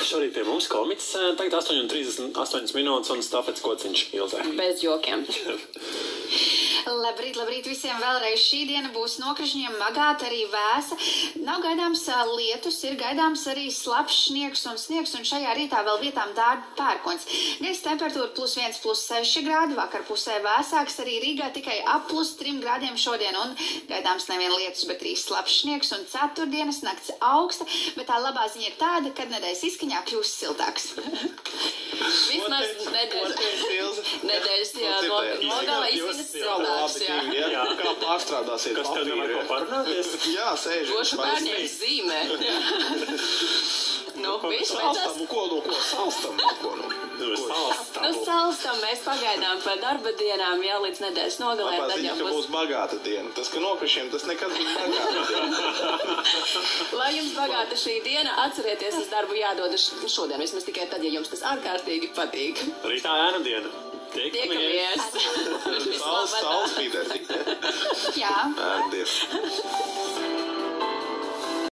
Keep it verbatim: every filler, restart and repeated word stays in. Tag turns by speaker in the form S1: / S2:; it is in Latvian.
S1: Šorīt pie mums komiks, tagad astoņi un trīsdesmit astoņas minūtes un stafets kociņš Ilzē.
S2: Bez jokiem.
S3: Labrīt, labrīt visiem vēlreiz. Šī diena būs nokrišņiem bagāta, arī vēsa. Nav gaidāms lietus, ir gaidāms arī slapš sniegs un sniegs, un šajā rītā vēl vietām dārba pērkons. Gaisa temperatūra plus viens, plus seši grādi, vakar pusē vēsāks, arī Rīgā tikai ap plus trim grādiem šodien, un gaidāms nevien lietus, bet arī slapš sniegs, un ceturtdienas nakts augsta, bet tā labā ziņa ir tāda, kad nedēļas izskaņā kļūst siltāks.
S2: Vismaz nedēļas, nedēļas, jā, nogalē izskaņas siltāks.
S4: Jā. Jā. Kā pārstrādāsiet
S1: Kas tev nevajag ko parunāties?
S4: Jā, sēžam.
S2: Gošu bērniem zīmē. Nu, viņš
S4: Salstam, ko no ko? Salstam, ko no?
S1: Nu, salstam.
S2: Nu, salstam mēs pagaidām par darba dienām, jā, līdz nedēļas nogalē.
S4: Labā ziņa, ka būs bagāta diena. Tas, ka nokrišiem, tas nekad būs bagāta diena.
S2: Lai jums bagāta šī diena, atcerieties, uz darbu jādodas šodien, vismaz tikai tad, ja jums tas ārkārtīgi patīk.
S1: Rītā ēnu diena.
S2: Tiekamies.
S4: Saules, saules pīdēs.
S3: Jā.
S4: Ēnu diena.